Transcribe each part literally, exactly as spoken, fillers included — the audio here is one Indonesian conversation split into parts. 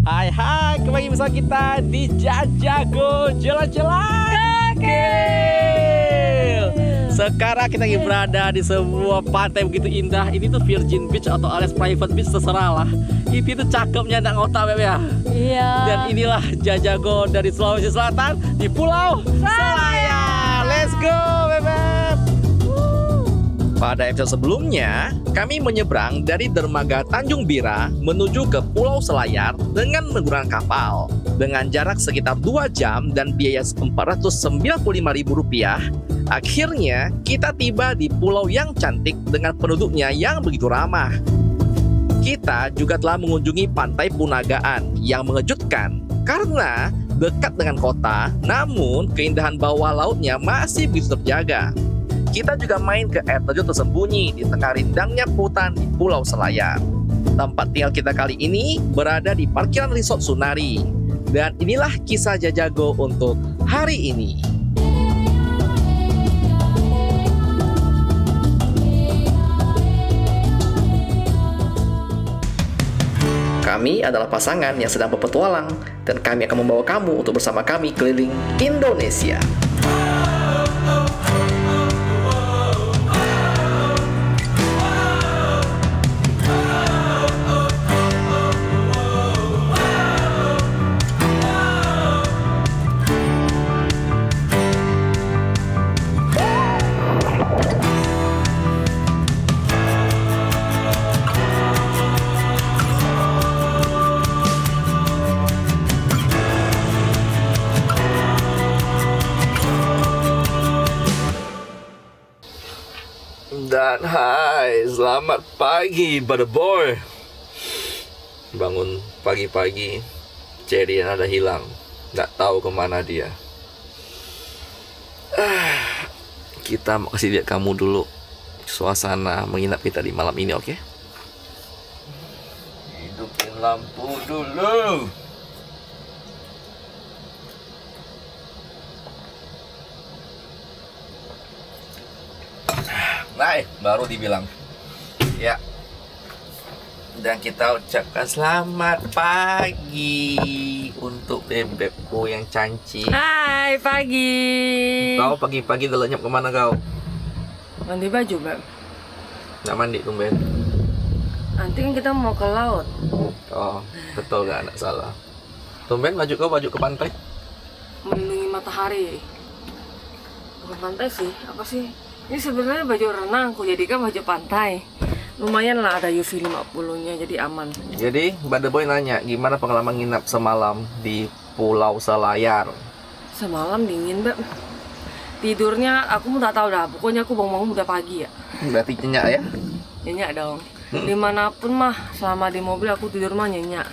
Hai hai, kembali bersama kita di Jajago Jalan-Jalan Gokil. Sekarang kita lagi berada di sebuah pantai begitu indah. Ini tuh Virgin Beach atau alias private beach, terserah lah. Ini tuh cakepnya anak ngotak Beb ya. Iya. Dan inilah Jajago dari Sulawesi Selatan di Pulau Selayar. Let's go Beb. Pada episode sebelumnya, kami menyeberang dari dermaga Tanjung Bira menuju ke Pulau Selayar dengan menggunakan kapal. Dengan jarak sekitar dua jam dan biaya empat ratus sembilan puluh lima ribu rupiah, akhirnya kita tiba di pulau yang cantik dengan penduduknya yang begitu ramah. Kita juga telah mengunjungi Pantai Punagaan yang mengejutkan karena dekat dengan kota, namun keindahan bawah lautnya masih begitu terjaga. Kita juga main ke air terjun tersembunyi di tengah rindangnya hutan di Pulau Selayar. Tempat tinggal kita kali ini berada di parkiran Resort Sunari. Dan inilah kisah Jajago untuk hari ini. Kami adalah pasangan yang sedang berpetualang dan kami akan membawa kamu untuk bersama kami keliling Indonesia. Dan hai, selamat pagi Butter Boy. Bangun pagi-pagi, Cherry yang ada hilang. Nggak tahu kemana dia. ah, Kita mau kasih lihat kamu dulu suasana menginap kita di malam ini, oke? Okay? Hidupin lampu dulu. Nah, baru dibilang ya. Dan kita ucapkan selamat pagi untuk bebekku yang cantik. Hai pagi. Kau pagi-pagi udah lenyap kemana kau? Mandi baju Beb. Nggak mandi tumben. Nanti kan kita mau ke laut. Oh, betul gak anak salah. Tumben baju kau baju ke pantai. Melindungi matahari. Bukan pantai sih, apa sih? Ini sebenarnya baju renang, aku jadikan baju pantai. Lumayan lah ada U V lima puluh nya, jadi aman. Jadi, Butter Boy nanya, gimana pengalaman nginap semalam di Pulau Selayar? Semalam dingin Beb. Tidurnya aku tak tahu dah, pokoknya aku bangun-bangun udah pagi ya. Berarti nyenyak ya? Nyenyak dong. Dimanapun mah, selama di mobil aku tidur mah nyenyak.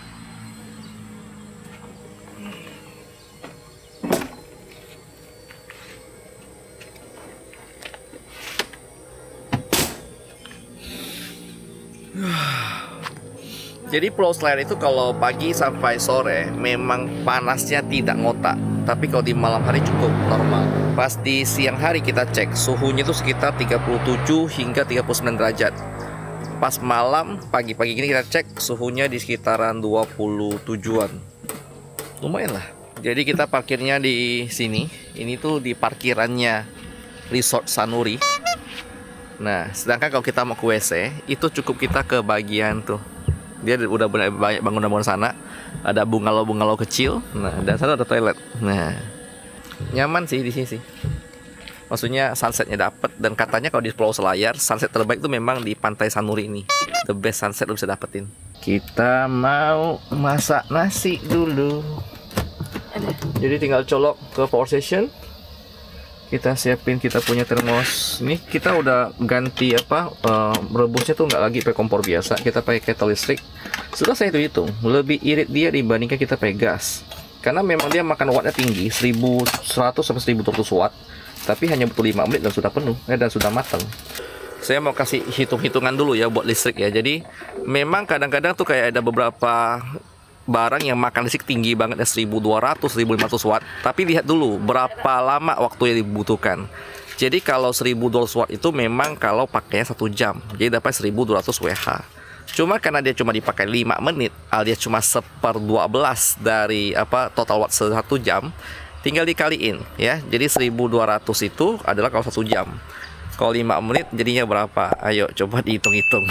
Jadi Pulau Selayar itu kalau pagi sampai sore memang panasnya tidak ngotak. Tapi kalau di malam hari cukup normal. Pas di siang hari kita cek suhunya itu sekitar tiga puluh tujuh hingga tiga puluh sembilan derajat. Pas malam pagi-pagi gini kita cek suhunya di sekitaran dua puluh tujuan. Lumayan lah. Jadi kita parkirnya di sini. Ini tuh di parkirannya Resort Sanuri. Nah, sedangkan kalau kita mau ke W C itu cukup kita ke bagian tuh. Dia udah banyak bangunan-bangunan sana. Ada bungalow-bungalow kecil. Nah, dan sana ada toilet. Nah, nyaman sih di sini sih. Maksudnya sunsetnya dapet. Dan katanya kalau di Pulau Selayar sunset terbaik itu memang di Pantai Sanuri ini. The best sunset lo bisa dapetin. Kita mau masak nasi dulu. Jadi tinggal colok ke power station. Kita siapin kita punya termos. Ini kita udah ganti apa uh, merebusnya tuh nggak lagi pakai kompor biasa, kita pakai kettle listrik. Sudah saya hitung, lebih irit dia dibandingkan kita pakai gas. Karena memang dia makan wattnya tinggi, seribu seratus sampai seribu dua ratus watt. Tapi hanya butuh lima menit dan sudah penuh, eh, dan sudah matang. Saya mau kasih hitung-hitungan dulu ya buat listrik ya. Jadi memang kadang-kadang tuh kayak ada beberapa barang yang makan listrik tinggi banget ya, seribu dua ratus, seribu lima ratus watt. Tapi lihat dulu berapa lama waktu yang dibutuhkan. Jadi kalau seribu dua ratus watt itu memang kalau pakainya satu jam, jadi dapat seribu dua ratus watt. Cuma karena dia cuma dipakai lima menit, alias cuma seper dua belas dari apa total watt satu jam, tinggal dikaliin ya. Jadi seribu dua ratus itu adalah kalau satu jam. Kalau lima menit jadinya berapa? Ayo coba dihitung-hitung.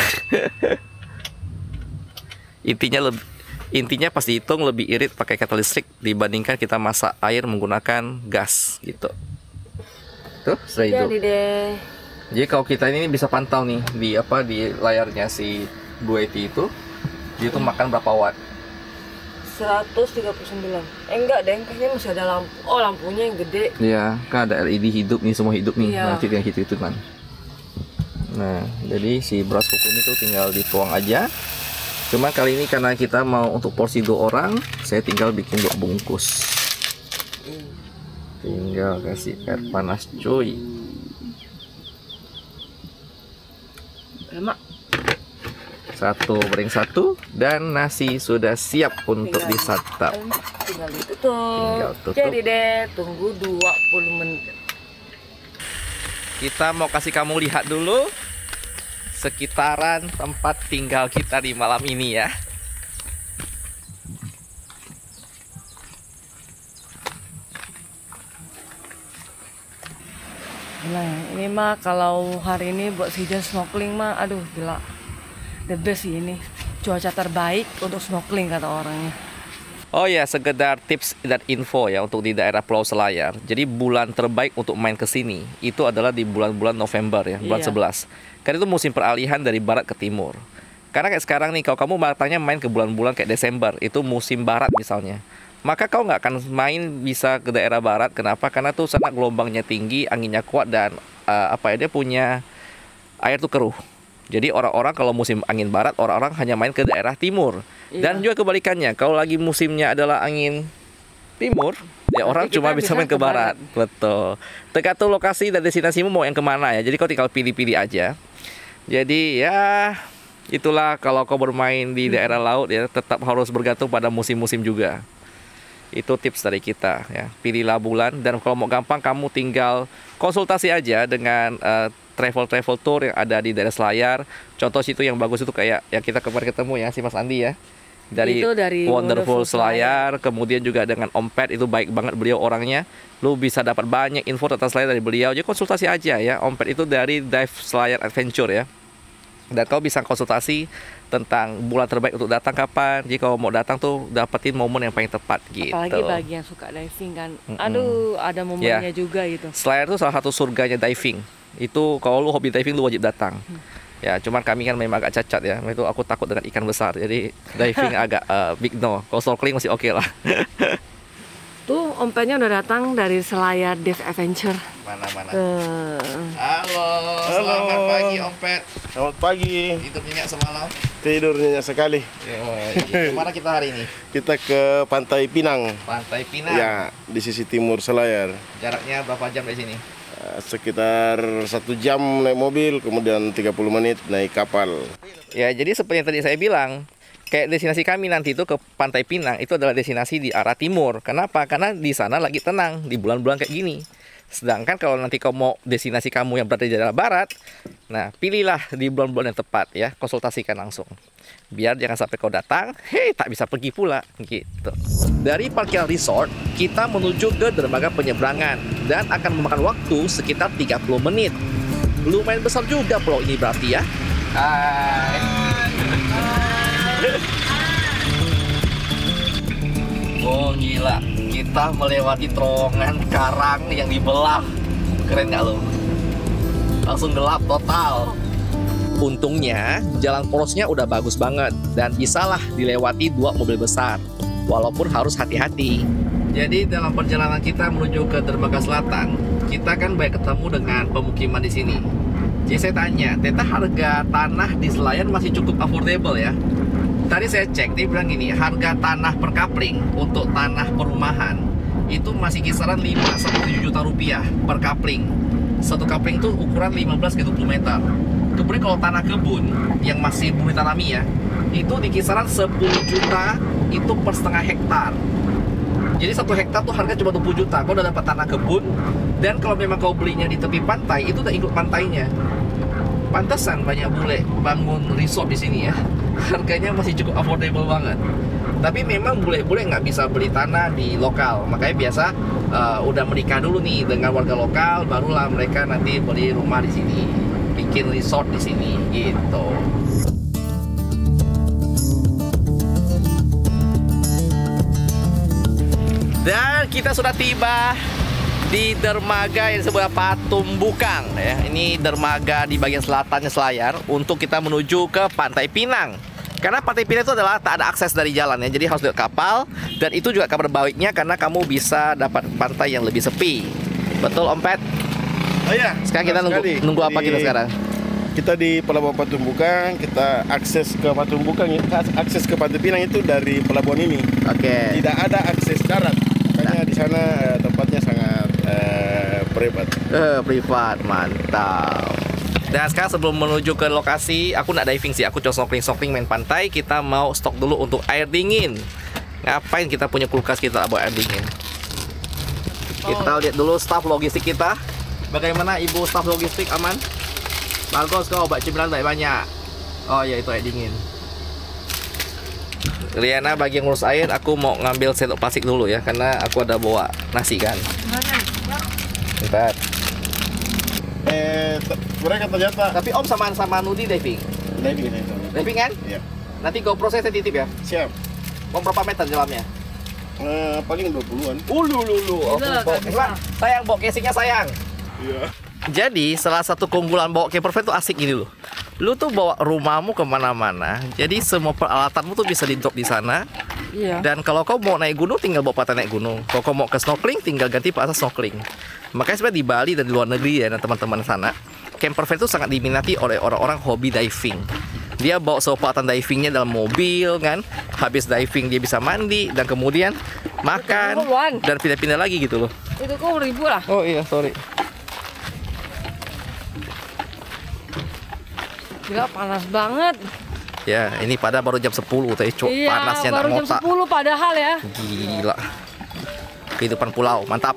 Intinya lebih intinya pas dihitung lebih irit pakai ketel listrik dibandingkan kita masak air menggunakan gas gitu. Tuh, setelah Jadi itu. deh. Jadi kalau kita ini bisa pantau nih di apa di layarnya si Blue Yeti itu, dia tuh makan berapa watt? seratus tiga puluh sembilan. Eh enggak deh, kayaknya masih ada lampu. Oh, lampunya yang gede. Iya, kan ada L E D hidup nih, semua hidup nih. Iya. Nanti yang hitung kan. Nah, jadi si beras kukum itu tinggal dituang aja. Cuma kali ini karena kita mau untuk porsi dua orang, saya tinggal bikin dua bungkus. Tinggal kasih air panas cuy. Lemak. Satu goreng satu dan nasi sudah siap untuk Tinggal disantap. Tinggal ditutup. Tinggal tutup. Jadi deh, tunggu dua puluh menit. Kita mau kasih kamu lihat dulu sekitaran tempat tinggal kita di malam ini ya. Gila ya, ini mah kalau hari ini buat season snorkeling mah, aduh gila. The best sih ini. Cuaca terbaik untuk snorkeling kata orangnya. Oh ya, sekedar tips dan info ya untuk di daerah Pulau Selayar. Jadi bulan terbaik untuk main ke sini itu adalah di bulan-bulan November ya, bulan Iya. sebelas. Karena itu musim peralihan dari barat ke timur. Karena kayak sekarang nih, kalau kamu matanya main ke bulan-bulan kayak Desember, itu musim barat misalnya. Maka kau nggak akan main bisa ke daerah barat. Kenapa? Karena tuh sana gelombangnya tinggi, anginnya kuat dan uh, apa ya dia punya air tuh keruh. Jadi orang-orang kalau musim angin barat, orang-orang hanya main ke daerah timur. Dan Iya. juga kebalikannya, kalau lagi musimnya adalah angin timur, ya orang kita cuma bisa bisa main ke ke barat. Betul. Tergantung lokasi dan destinasimu mau yang kemana ya. Jadi kau tinggal pilih-pilih aja. Jadi ya itulah kalau kau bermain di daerah laut ya tetap harus bergantung pada musim-musim juga. Itu tips dari kita ya. Pilihlah bulan dan kalau mau gampang kamu tinggal konsultasi aja dengan uh, travel-travel tour yang ada di daerah Selayar. Contoh situ yang bagus itu kayak yang kita kemarin ketemu ya si Mas Andi ya. Dari, Itu dari Wonderful, Wonderful Selayar, kemudian juga dengan Om Pet itu baik banget beliau orangnya. Lu bisa dapat banyak info tentang Selayar dari beliau. Jadi konsultasi aja ya. Om Pet itu dari Dive Selayar Adventure ya. Dan kau bisa konsultasi tentang bulan terbaik untuk datang kapan. Jadi kalau mau datang tuh dapetin momen yang paling tepat gitu. Apalagi bagi yang suka diving kan. Aduh, ada momennya Ya. juga gitu. Selayar itu salah satu surganya diving. Itu kalau lu hobi diving lu wajib datang. Ya, cuman kami kan memang agak cacat ya. Itu aku takut dengan ikan besar. Jadi diving agak uh, big no. Kalau snorkeling masih oke lah. Tuh, ompetnya udah datang dari Selayar Dive Adventure. Mana-mana. Tuh. Halo, Halo. selamat pagi Om Pet. Selamat pagi. Itu nyenyak semalam. Tidur nyenyak sekali. Kemana kita hari ini? Kita ke Pantai Pinang. Pantai Pinang. Ya, di sisi timur Selayar. Jaraknya berapa jam dari sini? Eh, Sekitar satu jam naik mobil, kemudian tiga puluh menit naik kapal. Ya, jadi seperti yang tadi saya bilang, kayak destinasi kami nanti itu ke Pantai Pinang itu adalah destinasi di arah timur. Kenapa? Karena di sana lagi tenang di bulan-bulan kayak gini. Sedangkan kalau nanti kamu mau destinasi kamu yang berada di daerah barat, nah pilihlah di bulan-bulan yang tepat ya, konsultasikan langsung. Biar jangan sampai kau datang, hei tak bisa pergi pula gitu. Dari parkir resort, kita menuju ke dermaga penyeberangan dan akan memakan waktu sekitar tiga puluh menit. Lumayan besar juga pulau ini berarti ya. Hai. Oh gila, kita melewati terowongan karang yang dibelah. Keren gak lo? Langsung gelap total. Untungnya jalan polosnya udah bagus banget dan bisalah dilewati dua mobil besar. Walaupun harus hati-hati. Jadi dalam perjalanan kita menuju ke dermaga selatan, kita kan banyak ketemu dengan pemukiman di sini. Jadi saya tanya, ternyata harga tanah di Selayar masih cukup affordable ya. Tadi saya cek, dia bilang gini, harga tanah per kapling untuk tanah perumahan itu masih kisaran lima sampai tujuh juta rupiah per kapling. Satu kapling itu ukuran lima belas ke dua puluh meter. Kemudian kalau tanah kebun yang masih bumi tanami ya, itu di kisaran sepuluh juta itu per setengah hektar. Jadi satu hektar tuh harga cuma dua puluh juta. Kau udah dapat tanah kebun, dan kalau memang kau belinya di tepi pantai, itu udah ikut pantainya. Pantesan banyak bule bangun resort di sini ya. harganya masih cukup affordable banget. Tapi memang bule-bule nggak bisa beli tanah di lokal, makanya biasa uh, udah menikah dulu nih dengan warga lokal, barulah mereka nanti beli rumah di sini, bikin resort di sini, gitu. Dan kita sudah tiba di dermaga yang disebut Patung Bukang ya. Ini dermaga di bagian selatannya Selayar untuk kita menuju ke Pantai Pinang. Karena Pantai Pinang itu adalah tak ada akses dari jalan ya, jadi harus lewat kapal. Dan itu juga kabar baiknya karena kamu bisa dapat pantai yang lebih sepi. Betul Om Pet? Oh iya. Sekarang kita nunggu, nunggu apa kita sekarang? Kita di Pelabuhan Patung Bukang, kita akses ke Patung Bukang, akses ke Pantai Pinang itu dari pelabuhan ini. Oke. Okay. Tidak ada akses darat. Makanya di sana eh, tempatnya sangat eh, privat. Eh, privat, mantap. Dan sekarang sebelum menuju ke lokasi, aku nak diving sih, aku coba snorkeling-snorkeling main pantai. Kita mau stok dulu untuk air dingin. Ngapain kita punya kulkas kita buat air dingin? Kita lihat dulu staf logistik kita. Bagaimana ibu staf logistik, aman? Bagus kau, obat cemilan banyak. Oh ya, itu air dingin. Riana bagi yang ngurus air, aku mau ngambil sendok plastik dulu ya, karena aku ada bawa nasi kan. Bentar. Eh, mereka ternyata. Tapi Om sama sama Nudi diving. Diving, diving kan? Iya. Nanti GoPro saya titip ya. Siap. Om berapa meter dalamnya? Eh, paling dua puluhan. Ulu lulu. Sayang, bawa casingnya sayang. Iya. Jadi salah satu keunggulan bawa campervan tuh asik gini loh. Lu tuh bawa rumahmu kemana-mana. Jadi semua peralatanmu tuh bisa di drop di sana. Iya. Dan kalau kau mau naik gunung tinggal bawa patah naik gunung. Kalau kau mau ke snorkeling tinggal ganti patah snorkeling. Makanya sebenarnya di Bali dan di luar negeri ya dan teman-teman sana, campervan itu sangat diminati oleh orang-orang hobi diving. Dia bawa semua peralatan divingnya dalam mobil kan. Habis diving dia bisa mandi dan kemudian makan dan pindah-pindah lagi gitu loh. Itu kok ribu lah. Oh iya, sorry. Gila panas banget. Ya, ini pada baru jam sepuluh tadi, cok. Iya, Panasnya baru nak jam ngotak. sepuluh padahal ya. Gila. Kehidupan pulau, mantap.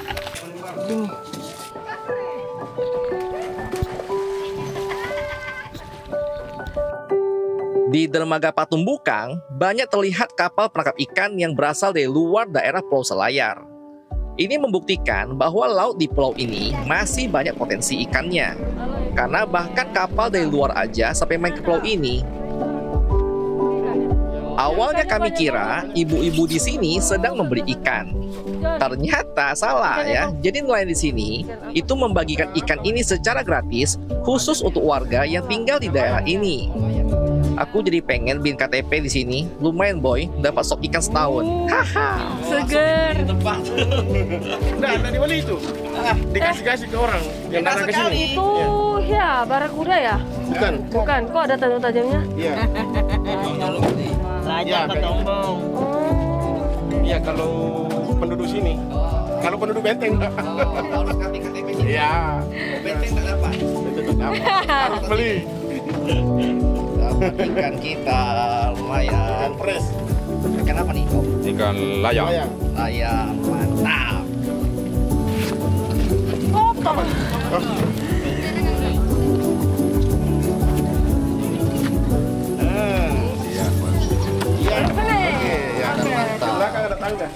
Di dermaga Patung Bukang, banyak terlihat kapal penangkap ikan yang berasal dari luar daerah Pulau Selayar. Ini membuktikan bahwa laut di pulau ini masih banyak potensi ikannya. Karena bahkan kapal dari luar aja sampai main ke pulau ini. Awalnya kami kira ibu-ibu di sini sedang membeli ikan. Ternyata salah ya. Jadi nelayan di sini itu membagikan ikan ini secara gratis khusus untuk warga yang tinggal di daerah ini. Aku jadi pengen bikin K T P di sini. Lumayan boy, dapat stok ikan setahun. Haha. Seger. Nah, ada di Bali itu. Dikasih-kasih ke orang yang datang ke sini. Itu ya barakuda ya? Bukan. Bukan. Kok ada tajam-tajamnya? Iya. Raja Petombong. Iya, kalau penduduk sini. Kalau penduduk Benteng. Harus ganti K T P sini. Iya. Benteng nggak dapat. Harus beli. Dapat ikan kita lumayan. Ikan fresh. Ikan apa nih? Oh, Ikan layang. Layang. layang, mantap. Kotor. Ah, Iya, iya. oke, ya ada Di mantap. belakang ada tangga.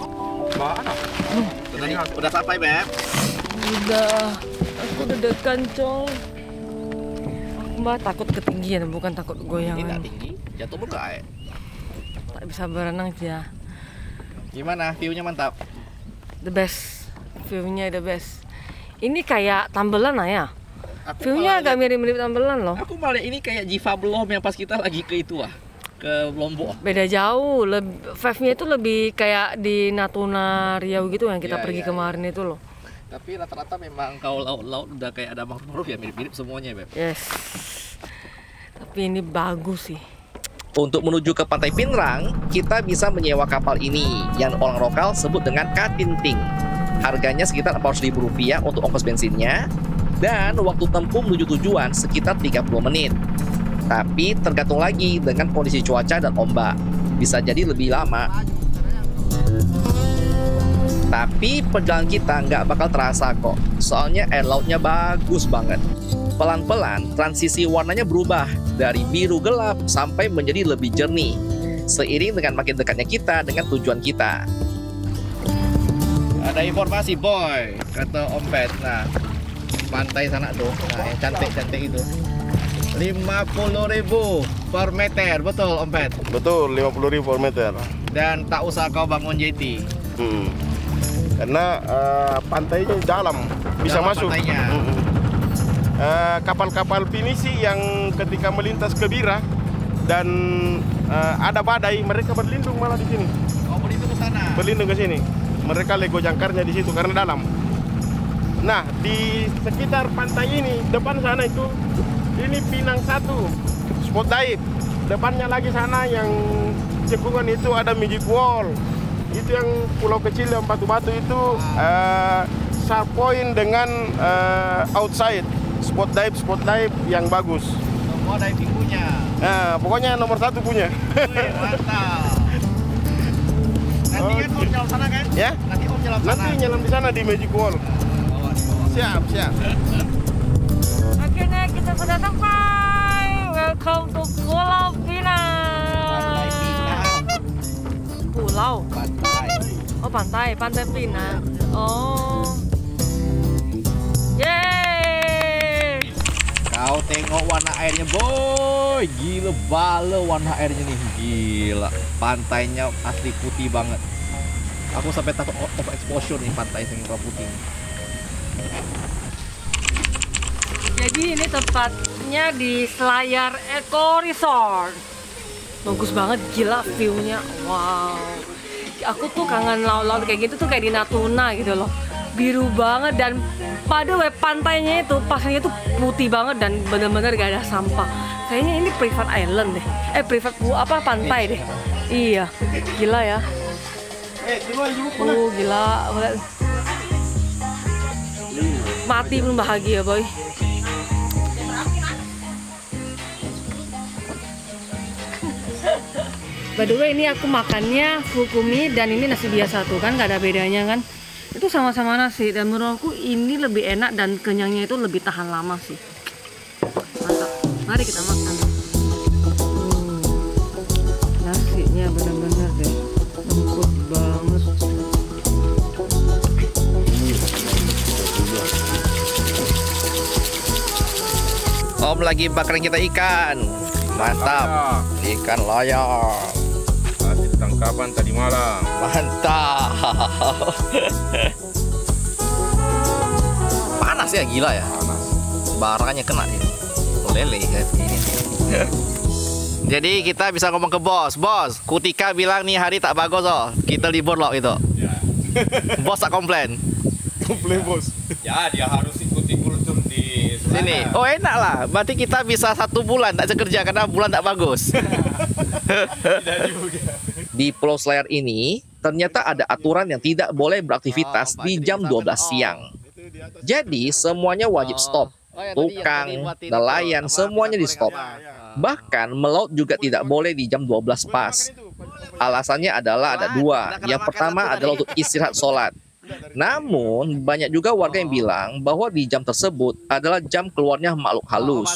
Udah, nih, udah sampai Beb. Udah. Aku deg-degan, Cong. Aku mah takut ketinggian, bukan takut Ini goyangan. nggak tinggi, jatuh muka ya. Tak bisa berenang ya. Gimana? View-nya mantap. The best. View-nya the best. Ini kayak Tambelan lah ya. Aku View-nya malah agak mirip-mirip Tambelan loh. Aku malah ini kayak Jiva Belum yang pas kita lagi ke itu ah, ke Lombok. Beda jauh. Leb- Vibe-nya itu lebih kayak di Natuna Riau gitu yang kita Iya, pergi iya, kemarin itu loh. Tapi rata-rata memang kalau laut-laut udah kayak ada mangrove ya mirip-mirip semuanya Beb. Yes. Tapi ini bagus sih. Untuk menuju ke Pantai Pinrang, kita bisa menyewa kapal ini yang orang lokal sebut dengan Katinting. Harganya sekitar empat ratus ribu rupiah untuk ongkos bensinnya dan waktu tempuh menuju tujuan sekitar tiga puluh menit. Tapi tergantung lagi dengan kondisi cuaca dan ombak. Bisa jadi lebih lama. Tapi perjalanan kita nggak bakal terasa kok. Soalnya air lautnya bagus banget. pelan-pelan transisi warnanya berubah dari biru gelap sampai menjadi lebih jernih, seiring dengan makin dekatnya kita dengan tujuan kita. Ada informasi boy, kata Om Pet. Nah, pantai sana tuh, nah yang cantik-cantik itu lima puluh ribu per meter, betul Om Pet? Betul, lima puluh ribu per meter. Dan tak usah kau bangun jeti. Hmm. Karena uh, pantainya dalam, bisa Dalam masuk. pantainya. Hmm. Uh, kapal-kapal pinisi yang ketika melintas ke Bira dan uh, ada badai, mereka berlindung malah di sini. Oh, berlindung ke sana. Berlindung ke sini. Mereka lego jangkarnya di situ karena dalam. Nah, di sekitar pantai ini, depan sana itu, ini Pinang satu, spot dive. Depannya lagi sana yang cekungan itu ada Magic Wall. Itu yang pulau kecil yang batu-batu itu uh, Sharp Point dengan uh, outside. Spot dive, spot dive yang bagus. Semua diving punya. Nah, pokoknya nomor satu punya. Wih, mantap. Nanti kan Om nyelam sana kan? Ya? Nanti Om nyelam sana. Nanti nyelam di sana di Magic Wall. Bawah, di bawah. Siap, siap. Akhirnya kita sudah sampai. Welcome to Pulau Pinang. Pantai Pinang. Pulau. Pantai. Oh pantai, pantai Pinang. Oh. Yeay. Kau tengok warna airnya boy, gila bale warna airnya nih, gila. Pantainya asli putih banget. Aku sampai takut overexposure nih pantai yang warna putih. Jadi ini tempatnya di Selayar Eco Resort. Bagus banget, gila view-nya. Wow. Aku tuh kangen laut-laut kayak gitu tuh kayak di Natuna gitu loh. Biru banget dan pada web pantainya itu pasirnya tuh putih banget dan bener-bener gak ada sampah. Kayaknya ini private island deh. Eh private apa pantai deh. Iya, gila ya. Oh gila. Mati belum bahagia boy. By the way ini aku makannya fukumi dan ini nasi biasa tuh kan gak ada bedanya kan. Itu sama-sama nasi dan menurutku ini lebih enak dan kenyangnya itu lebih tahan lama sih. Mantap. Mari kita makan. Hmm. Nasinya benar-benar deh lembut banget. Om lagi bakarin kita ikan. Mantap. Ikan layar. Hasil tangkapan tadi malam. Mantap. Panas ya, gila ya. Panas. Barangnya kena ya. Lele kayak begini. Jadi kita bisa ngomong ke bos. Bos, Kutika bilang nih hari tak bagus oh. Kita libur loh itu. Ya. Bos tak komplain. Komplain bos. Ya, dia harus ikuti kultur di sana. Sini. Oh enak lah. Berarti kita bisa satu bulan tak kerja karena bulan tak bagus. Tidak juga. Di Pulau Selayar ini ternyata ada aturan yang tidak boleh beraktivitas di jam dua belas siang. Jadi semuanya wajib stop. Tukang, nelayan, semuanya di stop. Bahkan melaut juga tidak boleh di jam dua belas pas. Alasannya adalah ada dua. Yang pertama adalah untuk istirahat sholat. Namun banyak juga warga yang bilang bahwa di jam tersebut adalah jam keluarnya makhluk halus.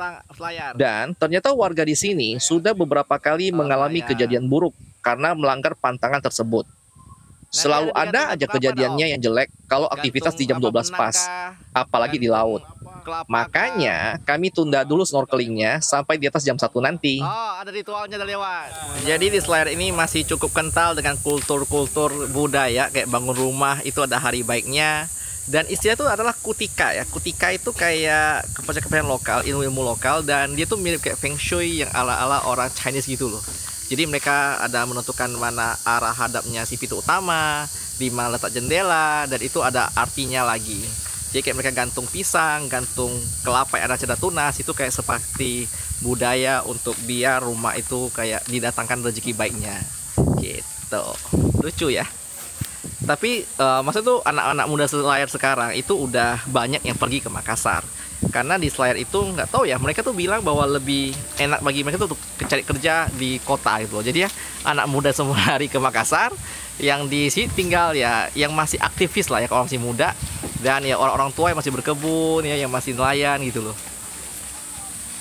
Dan ternyata warga di sini sudah beberapa kali mengalami kejadian buruk karena melanggar pantangan tersebut. Selalu ada aja kejadiannya yang jelek kalau aktivitas di jam dua belas pas, apalagi di laut. Makanya kami tunda dulu snorkelingnya sampai di atas jam satu nanti. Oh, ada ritualnya udah lewat. Jadi di Selayar ini masih cukup kental dengan kultur-kultur budaya kayak bangun rumah itu ada hari baiknya. Dan istilah itu adalah kutika ya. Kutika itu kayak kepercayaan lokal, ilmu-ilmu lokal dan dia tuh mirip kayak feng shui yang ala-ala orang Chinese gitu loh. Jadi mereka ada menentukan mana arah hadapnya si pintu utama, di mana letak jendela dan itu ada artinya lagi. Jadi kayak mereka gantung pisang, gantung kelapa yang ada ceda tunas, itu kayak seperti budaya untuk biar rumah itu kayak didatangkan rezeki baiknya. Gitu. Lucu ya. Tapi uh, maksudnya tuh anak-anak muda Selayar sekarang itu udah banyak yang pergi ke Makassar. Karena di Selayar itu nggak tahu ya, mereka tuh bilang bahwa lebih enak bagi mereka tuh untuk cari kerja di kota gitu loh. Jadi ya anak muda semua hari ke Makassar, yang di sini tinggal ya yang masih aktivis lah ya kalau masih muda. Dan ya orang-orang tua yang masih berkebun ya, yang masih nelayan gitu loh.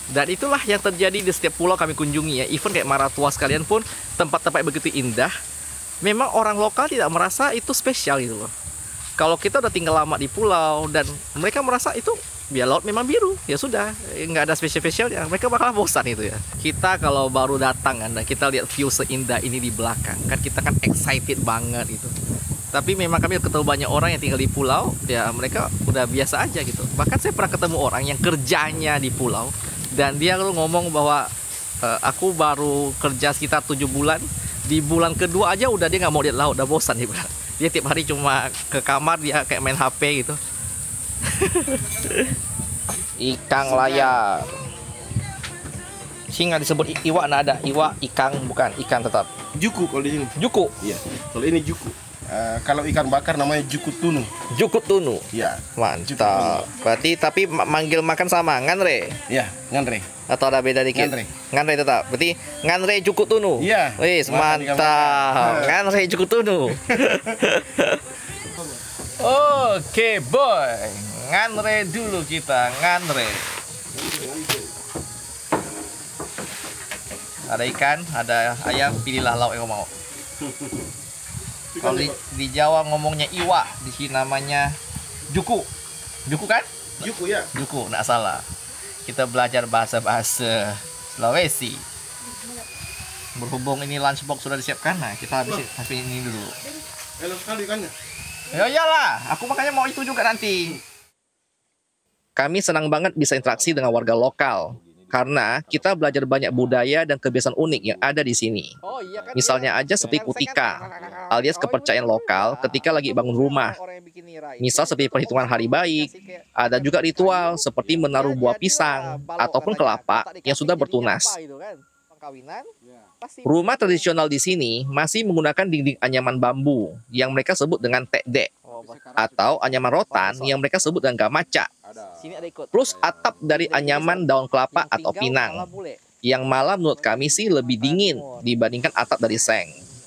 Dan itulah yang terjadi di setiap pulau kami kunjungi ya. Even kayak Maratua sekalian pun tempat-tempat begitu indah. Memang orang lokal tidak merasa itu spesial gitu loh. Kalau kita udah tinggal lama di pulau dan mereka merasa itu biar laut memang biru, ya sudah, nggak ada spesial-spesialnya. Mereka bakal bosan itu ya. Kita kalau baru datang kan, kita lihat view seindah ini di belakang, kan kita kan excited banget gitu. Tapi memang kami ketemu banyak orang yang tinggal di pulau, ya mereka udah biasa aja gitu. Bahkan saya pernah ketemu orang yang kerjanya di pulau, dan dia lu ngomong bahwa e, aku baru kerja sekitar tujuh bulan, di bulan kedua aja udah dia nggak mau lihat laut, udah bosan dia bilang. Dia tiap hari cuma ke kamar, dia kayak main H P gitu. Ikan layar. Singa disebut iwa, nah ada iwa, ikan bukan ikan tetap. Juku kalau di sini. Juku. Iya. Kalau ini juku. Uh, kalau ikan bakar namanya juku tunu. Juku tunu. Iya. Mantap. Berarti tapi manggil makan sama nganre. Iya, nganre. Atau ada beda dikit? Nganre. Nganre tetap. Berarti nganre juku tunu. Iya. Wis, mantap. Nganre juku tunu. Oke, boy. Nganre dulu kita, nganre. Ada ikan, ada ayam, pilihlah lauk yang mau. Kalau di, di Jawa ngomongnya iwa, di sini namanya juku. Juku kan? Juku ya. Juku, nggak salah. Kita belajar bahasa-bahasa Sulawesi. Berhubung ini lunchbox sudah disiapkan, nah kita habisin habisin ini dulu. Enak sekali ikannya. Ya iyalah, aku makanya mau itu juga nanti. Kami senang banget bisa interaksi dengan warga lokal. Karena kita belajar banyak budaya dan kebiasaan unik yang ada di sini. Misalnya aja seperti kutika, alias kepercayaan lokal ketika lagi bangun rumah. Misal seperti perhitungan hari baik, ada juga ritual seperti menaruh buah pisang ataupun kelapa yang sudah bertunas. Rumah tradisional di sini masih menggunakan dinding anyaman bambu yang mereka sebut dengan tekdek, atau anyaman rotan yang mereka sebut dengan gamaca. Plus atap dari anyaman daun kelapa atau pinang, yang malah menurut kami sih lebih dingin dibandingkan atap dari seng.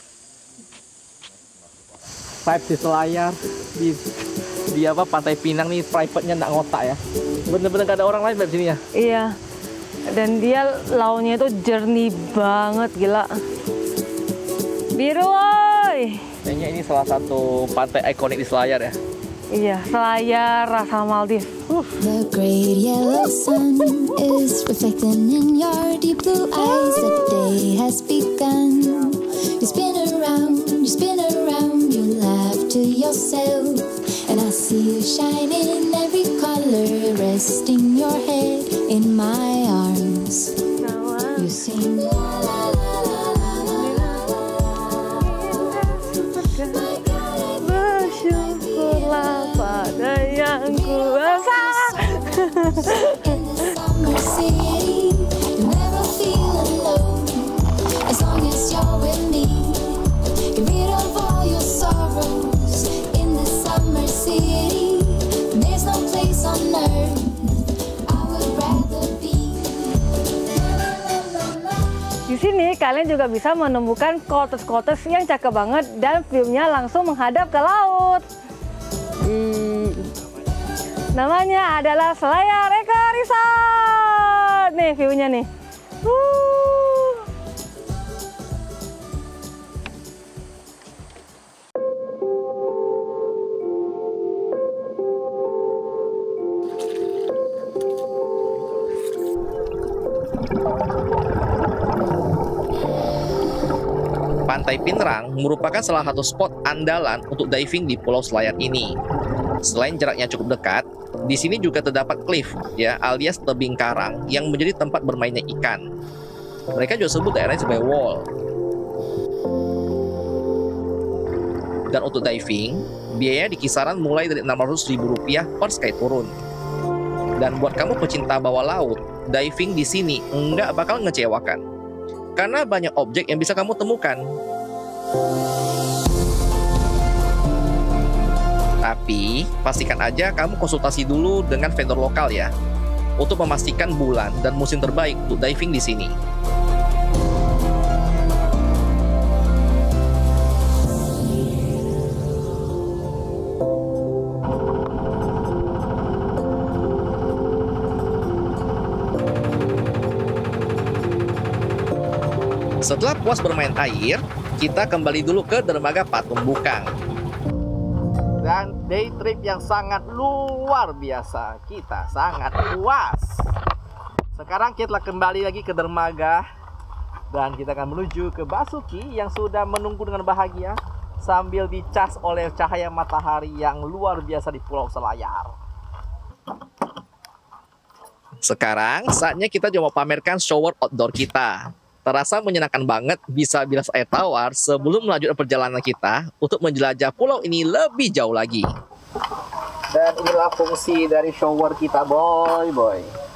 Vibe di Selayar, di, di apa Pantai Pinang nih, private-nya nggak ngotak ya. Bener-bener gak ada orang lain di sini ya? Iya. Dan dia lautnya itu jernih banget, gila. Biru, woy! Kayaknya ini salah satu pantai ikonik di Selayar ya? Iya, Selayar rasa Maldives. Uh. The great yellow sun is reflecting in your deep blue eyes. The day has begun. You spin around, you spin around, you laugh to yourself. And I see you shine in every color, resting your head in my arms. You sing la la la la la la. Bersyukurlah pada yang kuasa. In the summer city, you never feel alone. As long as you're with me, get rid of all your sorrows. In the summer city, there's no place on earth I would rather be. Di sini kalian juga bisa menemukan cottage-cottage yang cakep banget dan view-nya langsung menghadap ke laut. Ih. Namanya adalah Selayar Eco Resort. Nih view-nya nih. Uh. Pantai Pinrang merupakan salah satu spot andalan untuk diving di Pulau Selayar ini. Selain jaraknya cukup dekat, di sini juga terdapat cliff, ya, alias tebing karang yang menjadi tempat bermainnya ikan. Mereka juga sebut daerahnya sebagai wall. Dan untuk diving, biayanya di kisaran mulai dari enam ratus ribu rupiah per sekali turun. Dan buat kamu pecinta bawah laut, diving di sini nggak bakal ngecewakan. Karena banyak objek yang bisa kamu temukan. Tapi, pastikan aja kamu konsultasi dulu dengan vendor lokal ya, untuk memastikan bulan dan musim terbaik untuk diving di sini. Setelah puas bermain air, kita kembali dulu ke dermaga Patung Bukang. Dan day trip yang sangat luar biasa. Kita sangat puas. Sekarang kita kembali lagi ke dermaga. Dan kita akan menuju ke Basuki yang sudah menunggu dengan bahagia sambil dicas oleh cahaya matahari yang luar biasa di Pulau Selayar. Sekarang saatnya kita coba pamerkan shower outdoor kita. Terasa menyenangkan banget bisa bilas air tawar sebelum melanjutkan perjalanan kita untuk menjelajah pulau ini lebih jauh lagi. Dan inilah fungsi dari shower kita, boy boy.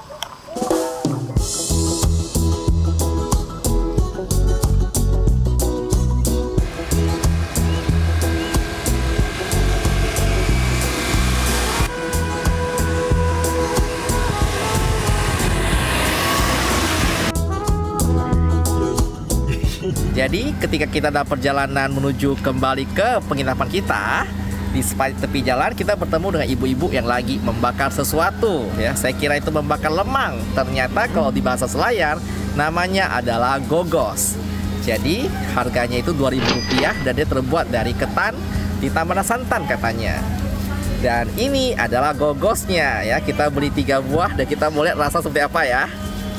Jadi ketika kita dalam perjalanan menuju kembali ke penginapan kita, di tepi jalan kita bertemu dengan ibu-ibu yang lagi membakar sesuatu ya. Saya kira itu membakar lemang. Ternyata kalau di bahasa Selayar namanya adalah gogos. Jadi harganya itu dua ribu rupiah dan dia terbuat dari ketan ditambah santan katanya. Dan ini adalah gogosnya ya. Kita beli tiga buah dan kita mau lihat rasa seperti apa ya.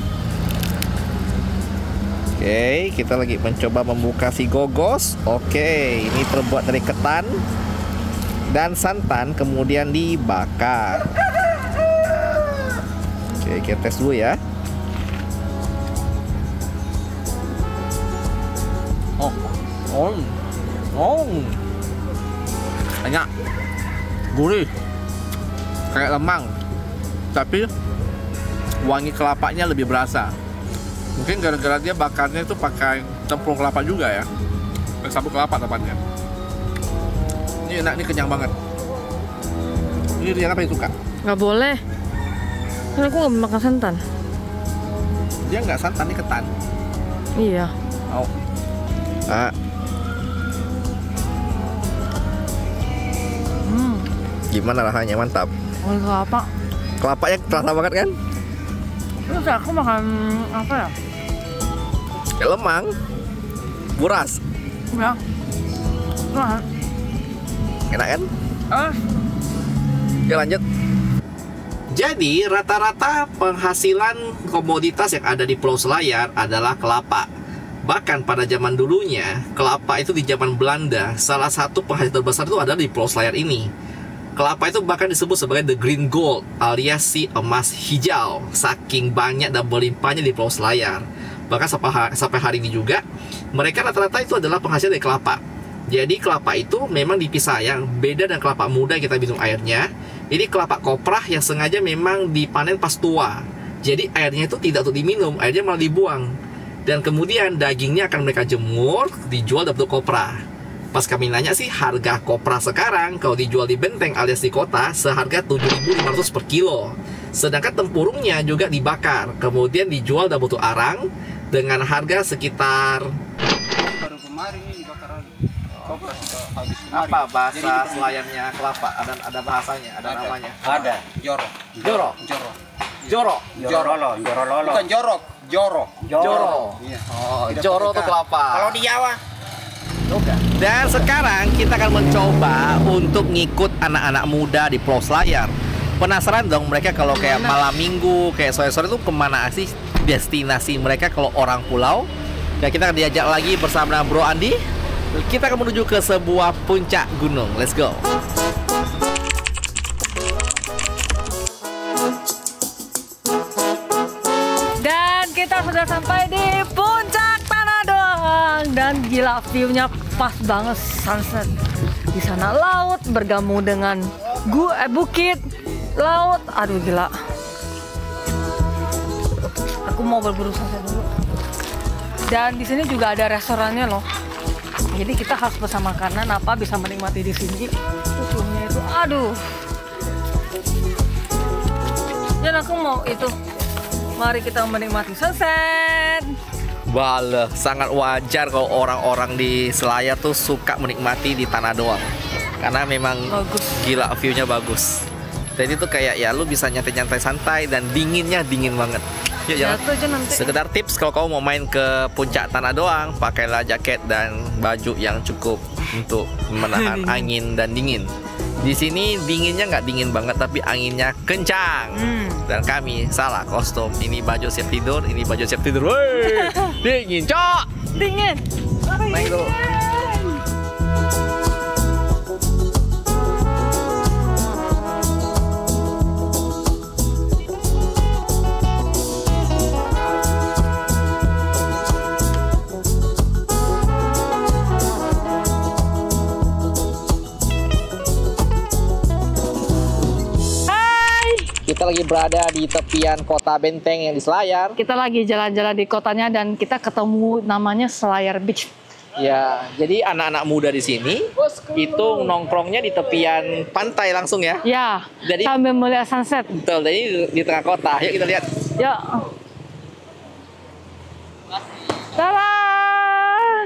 Oke, kita lagi mencoba membuka si gogos. Oke, ini terbuat dari ketan dan santan kemudian dibakar. Oke, kita tes dulu ya. Oh, oh, oh, enak, gurih, kayak lemang, tapi wangi kelapanya lebih berasa. Mungkin gara-gara dia bakarnya itu pakai tempurung kelapa juga ya, pakai sabut kelapa tepatnya. Ini enak, ini kenyang banget. Ini Rian apa yang suka? Nggak boleh, karena aku nggak makan santan. Dia nggak santan, ini ketan. Iya. Oh. Ah. Hmm. Gimana rasanya? Mantap. Wangi kelapa. Kelapanya terasa banget kan? Terus aku makan apa ya? Kayak lemang, buras. Ya. Nah. Enak kan? Ah. Ya lanjut. Jadi rata-rata penghasilan komoditas yang ada di Pulau Selayar adalah kelapa. Bahkan pada zaman dulunya, kelapa itu di zaman Belanda, salah satu penghasil terbesar itu adalah di Pulau Selayar ini. Kelapa itu bahkan disebut sebagai the green gold alias si emas hijau, saking banyak dan berlimpahnya di Pulau Selayar. Bahkan sampai hari ini juga mereka rata-rata itu adalah penghasil dari kelapa. Jadi kelapa itu memang dipisah, yang beda dengan kelapa muda yang kita minum airnya. Ini kelapa koprah yang sengaja memang dipanen pas tua. Jadi airnya itu tidak untuk diminum, airnya malah dibuang. Dan kemudian dagingnya akan mereka jemur, dijual dalam bentuk koprah. Pas kami nanya sih harga koprah sekarang kalau dijual di Benteng alias di kota seharga tujuh ribu lima ratus per kilo. Sedangkan tempurungnya juga dibakar, kemudian dijual dalam bentuk arang dengan harga sekitar Baru kemarin ini bakaran koprah sudah habis kemarin. apa bahasa Selayarnya kelapa? Ada ada bahasanya, ada, Ada. namanya. Ada, jorok. Joro. Jorok. Joro. Jorolo, jorololo. Bukan jorok, jorok. Joro. Iya. Oh, Tidak joro pakai tuh K. kelapa. Kalau di Jawa Dan sekarang kita akan mencoba untuk ngikut anak-anak muda di Pulau Selayar. Penasaran dong mereka kalau kayak malam minggu, kayak sore-sore itu kemana sih destinasi mereka kalau orang pulau. Dan kita akan diajak lagi bersama Bro Andi. Kita akan menuju ke sebuah puncak gunung. Let's go. Dan kita sudah sampai di puncak Tanah Doang dan gila view-nya pas banget sunset. Di sana laut bergabung dengan gu eh, bukit, laut. Aduh gila. Aku mau berburu sunset dulu. Dan di sini juga ada restorannya loh. Jadi kita harus pesan makanan apa bisa menikmati di sini. Susunya itu, aduh. Dan aku mau itu. Mari kita menikmati sunset. Wah, sangat wajar kalau orang-orang di Selayar tuh suka menikmati di Tanah Doang. Karena memang Bagus. gila view-nya bagus. Jadi tuh kayak ya lu bisa nyantai-nyantai santai dan dinginnya dingin banget. Yuk, jalan. Jatuh aja nanti. Sekedar tips kalau kamu mau main ke puncak Tanah Doang, pakailah jaket dan baju yang cukup untuk menahan angin dan dingin. Di sini dinginnya nggak dingin banget, tapi anginnya kencang. Hmm. Dan kami salah kostum. Ini baju siap tidur, ini baju siap tidur. Woi, dingin, cok. Dingin. Naik dulu. Kita lagi berada di tepian kota Benteng yang di Selayar. Kita lagi jalan-jalan di kotanya dan kita ketemu namanya Selayar Beach. Ya, jadi anak-anak muda di sini itu nongkrongnya di tepian pantai langsung ya. Ya, Jadi- sambil melihat sunset. Betul, jadi di, di tengah kota. Yuk kita lihat. Ya. Dadah.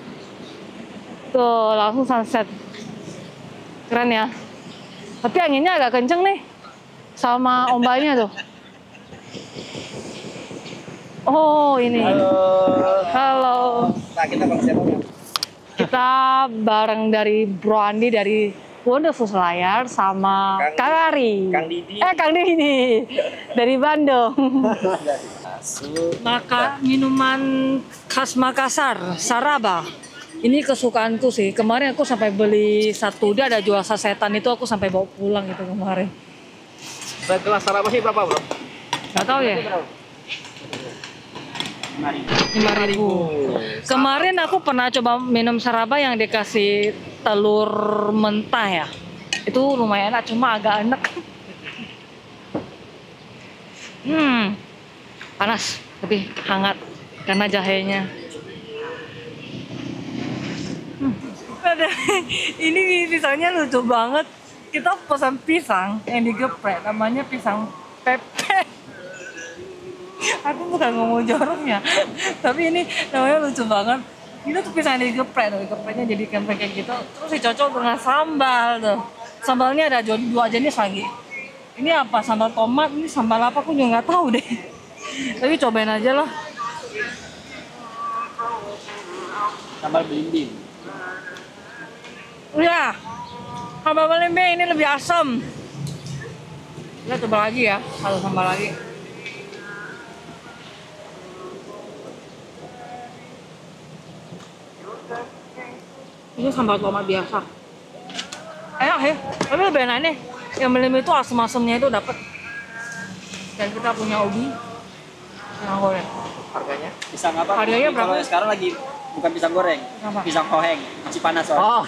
Tuh, langsung sunset. Keren ya. Tapi anginnya agak kenceng nih. Sama ombaknya tuh. Oh, ini. Halo. Halo. Nah, kita bareng siapa? Kita bareng dari Bro Andi dari Wonderful Selayar sama Kang- Kang Ari. Kang Didi. Eh, Kang Didi. Dari Bandung. Masuk. Maka minuman khas Makassar, Saraba. Ini kesukaanku sih. Kemarin aku sampai beli satu, dia ada jual sasetan itu aku sampai bawa pulang gitu kemarin. Segelas Saraba sih berapa, Bro? Gak tahu ya. lima ribu. Kemarin aku pernah coba minum Saraba yang dikasih telur mentah ya. Itu lumayan enak, cuma agak enak. Hmm, panas tapi hangat karena jahenya. Hmm. Ada, ini pisangnya lucu banget. Kita pesan pisang yang digeprek, namanya pisang pepek. Aku bukan ngomong joroknya, tapi ini namanya lucu banget. Itu tuh pisang yang digeprek, tuh digepreknya jadi kempek kayak gitu. Terus dicocok dengan sambal tuh. Sambalnya ada dua jenis lagi. Ini apa? Sambal tomat, ini sambal apa? Aku juga nggak tahu deh. Tapi cobain aja lah. Sambal belimbing. Ya, sambal belimbing ini lebih asam. Kita coba lagi ya, satu sambal lagi. Ini sambal tomat biasa. Enak ya, tapi lebih enak nih. Yang belimbing itu asam-asamnya itu dapat. Dan kita punya ubi. Yang goreng. Harganya? Pisang apa? Harganya Kalau berapa? sekarang lagi bukan pisang goreng, Apa? pisang koheng, masih panas soalnya. Oh.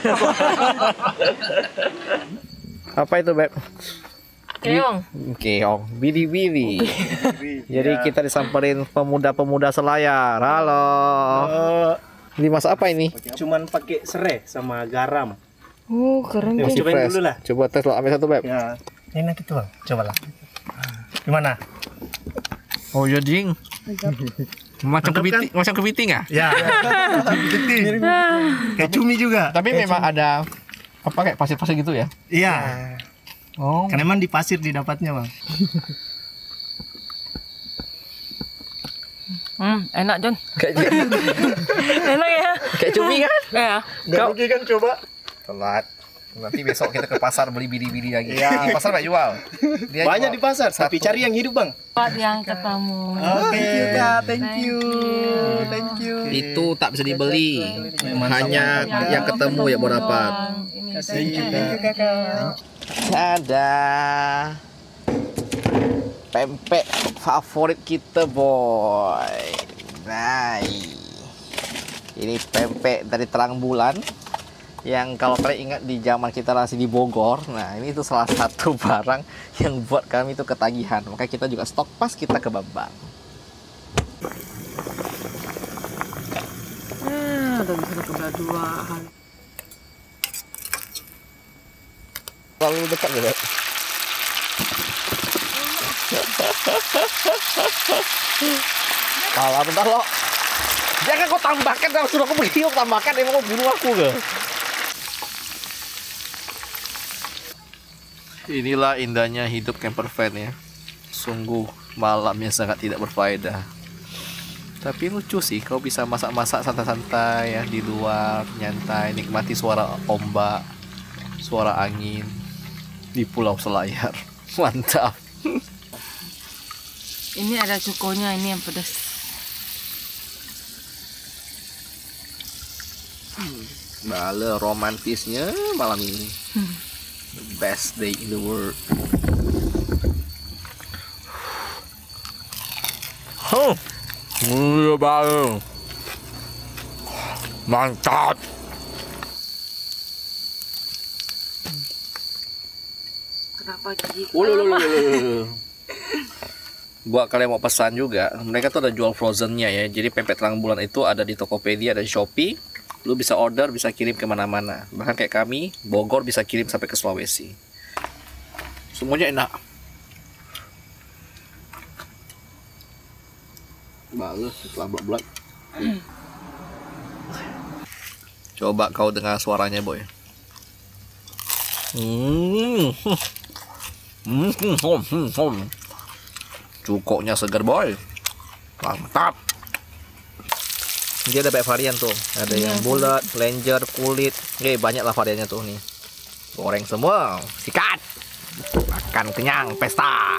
Apa itu, Beb? Keong. Keong, bidi-bidi. Jadi kita disamperin pemuda-pemuda Selayar. Halo. Ini masak apa ini? Cuman pakai serai sama garam. Oh, keren Masih tuh. cobain dulu lah. Coba tes lo, ambil satu, Beb. Ya, enak itu bang. Cobalah. Gimana? Oh ya, Jing. Macam Mantap kepiting, macam kepiting ya? Ya. Kepiting. Kayak cumi juga. Tapi memang ada apa kayak pasir-pasir gitu ya? Iya. Oh. Karena emang di pasir didapatnya bang. Hmm, enak John. Kayak Enak ya? kayak cumi kan? Ya. Gak rugi kan coba? Telat. Nanti besok kita ke pasar beli bidi-bidi lagi. Di pasar nggak jual. Dia Banyak jual di pasar, tapi satu. cari yang hidup bang. Tempat yang ketemu. Oke, Kak. Thank you. you. Thank you. Itu tak bisa dibeli. Hanya yang ketemu ya mau dapat. Ini Thank you, thank you kakak. Dadah. Pempek favorit kita, boy. Nah, ini pempek dari terang bulan. Yang kalau kalian ingat di zaman kita masih di Bogor, nah ini tuh salah satu barang yang buat kami itu ketagihan. Makanya kita juga stok pas kita ke Bambang. Ah, udah bisa udah dua hari. Terlalu dekat ya, Beb? Kalah bentar lo. Jangan kau tambahkan, kalau suruh aku beli, kau tambahkan, emang kau bunuh aku ke? Inilah indahnya hidup camper van ya. Sungguh malam yang sangat tidak berfaedah. Tapi lucu sih, kau bisa masak-masak santai-santai ya di luar, nyantai, nikmati suara ombak, suara angin di Pulau Selayar. Mantap. Ini ada cukonya, ini yang pedas. Bale romantisnya malam ini. The best day in the world. Huh. Iya bang, mantap. Kenapa gigi? Buat kalian mau pesan juga, mereka tuh ada jual frozennya ya. Jadi pempek terang bulan itu ada di Tokopedia, ada di Shopee. Lu bisa order, bisa kirim kemana-mana. Bahkan kayak kami, Bogor bisa kirim sampai ke Sulawesi. Semuanya enak. Bagus, setelah bulat-bulat. Coba kau dengar suaranya, boy. Hmm. Hmm, hmm, hmm, hmm. Cukoknya segar, boy. Mantap. Dia ada banyak varian tuh. Ada yang bulat, lenjer, kulit. Oke, banyak lah variannya tuh nih. Goreng semua, sikat. Makan kenyang, pesta.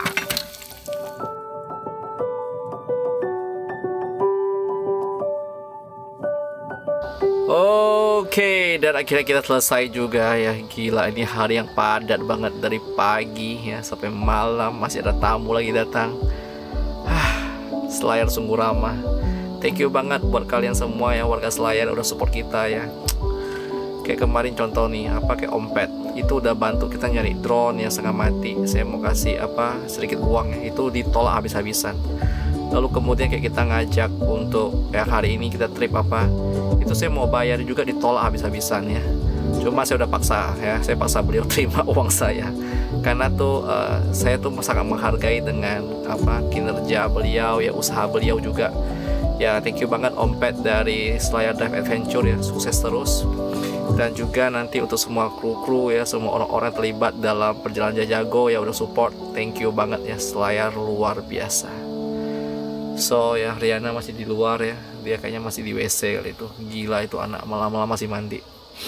Oke, dan akhirnya kita selesai juga ya. Gila, ini hari yang padat banget dari pagi ya sampai malam, masih ada tamu lagi datang. Selayar sungguh ramah. Thank you banget buat kalian semua ya, warga Selayar udah support kita ya. Kayak kemarin contoh nih, apa kayak Om Pet itu udah bantu kita nyari drone yang setengah mati. Saya mau kasih apa sedikit uang ya, itu ditolak habis-habisan. Lalu kemudian kayak kita ngajak untuk ya hari ini kita trip apa, itu saya mau bayar juga ditolak habis-habisan ya. Cuma saya udah paksa ya, saya paksa beliau terima uang saya karena tuh uh, saya tuh sangat menghargai dengan apa kinerja beliau ya, usaha beliau juga ya. Thank you banget Om Pet dari Selayar Dive Adventure ya, sukses terus. Dan juga nanti untuk semua kru-kru ya, semua orang-orang terlibat dalam perjalanan Jajago ya udah support. Thank you banget ya, Selayar luar biasa. So ya, Riana masih di luar ya, dia kayaknya masih di W C kali itu. Gila itu anak, malam-malam masih mandi.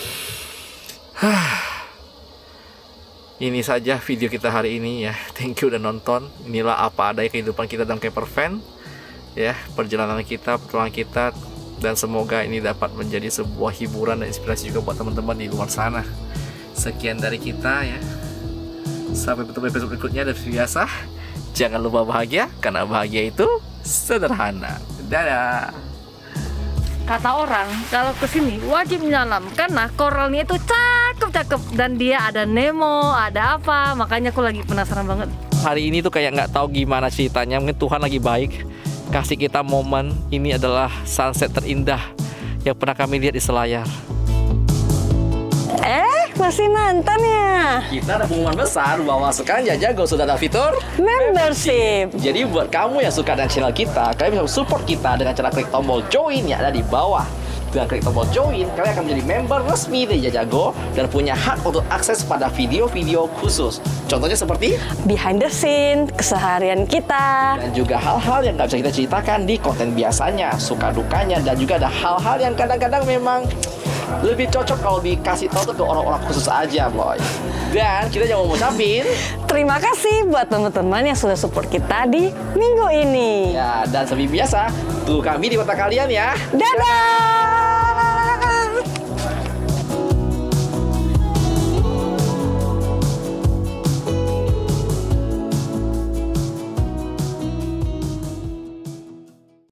Ini saja video kita hari ini ya. Thank you udah nonton. Inilah apa adanya kehidupan kita dalam camper van ya, perjalanan kita, petualangan kita. Dan semoga ini dapat menjadi sebuah hiburan dan inspirasi juga buat teman-teman di luar sana. Sekian dari kita ya. Sampai bertemu episode berikutnya. Dan biasa, jangan lupa bahagia, karena bahagia itu sederhana. Dadah. Kata orang kalau kesini wajib menyelam karena koralnya itu cakep-cakep dan dia ada Nemo, ada apa, makanya aku lagi penasaran banget. Hari ini tuh kayak nggak tahu gimana ceritanya, mungkin Tuhan lagi baik kasih kita momen. Ini adalah sunset terindah yang pernah kami lihat di Selayar. Eh, masih nonton ya? Kita ada pengumuman besar bahwa sekarang Jajago sudah ada fitur Membership. Jadi buat kamu yang suka dengan channel kita, kalian bisa support kita dengan cara klik tombol join yang ada di bawah. Dengan klik tombol join, kalian akan menjadi member resmi dari Jajago dan punya hak untuk akses pada video-video khusus. Contohnya seperti behind the scene, keseharian kita, dan juga hal-hal yang nggak bisa kita ceritakan di konten biasanya, suka dukanya, dan juga ada hal-hal yang kadang-kadang memang lebih cocok kalau dikasih tahu tuh ke orang-orang khusus aja, boy. Dan kita juga mau ngucapin terima kasih buat teman-teman yang sudah support kita di minggu ini. ya, dan seperti biasa, tunggu kami di kota kalian ya. Dadah!